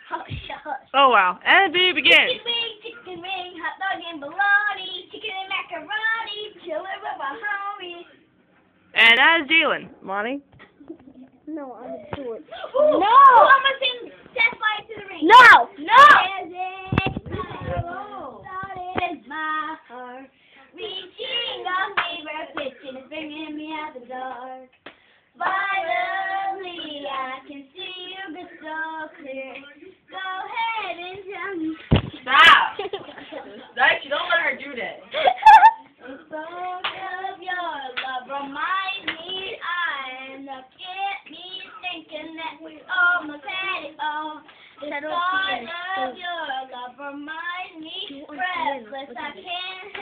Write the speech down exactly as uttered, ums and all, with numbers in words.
Oh wow. And the begin. Chicken wing, chicken wing, hot dog and bologna, chicken and macaroni, chiller with a homie. And that is Jalen. Monty? No, I'm gonna do it. Ooh, No! Ooh, I'm gonna sing Set Fire to the Ring. No! No! Started my heart, reaching a fever pitch and it's bringing me out the dark. Finally, I can see you crystal clear. Go ahead and tell me. Stop! Zach, you don't let her do that. The song of your love reminds me I and get me thinking that we almost had it all. The thought of your love reminds me breathless. I can't